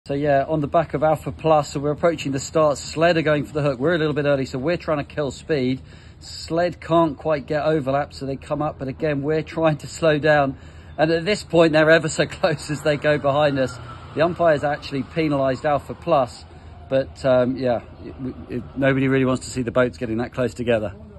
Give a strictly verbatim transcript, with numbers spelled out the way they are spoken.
So yeah, on the back of Alpha Plus, so we're approaching the start. Sled are going for the hook. We're a little bit early, so we're trying to kill speed. Sled can't quite get overlap, so they come up, but again, we're trying to slow down. And at this point, they're ever so close as they go behind us. The umpires actually penalised Alpha Plus, but um, yeah, it, it, nobody really wants to see the boats getting that close together.